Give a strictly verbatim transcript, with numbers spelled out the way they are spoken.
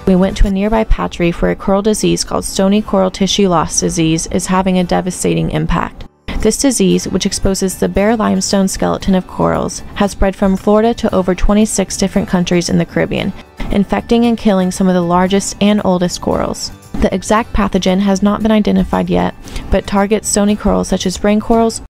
We went to a nearby patch reef where a coral disease called stony coral tissue loss disease is having a devastating impact. This disease, which exposes the bare limestone skeleton of corals, has spread from Florida to over twenty-six different countries in the Caribbean, infecting and killing some of the largest and oldest corals. The exact pathogen has not been identified yet, but targets stony corals such as brain corals,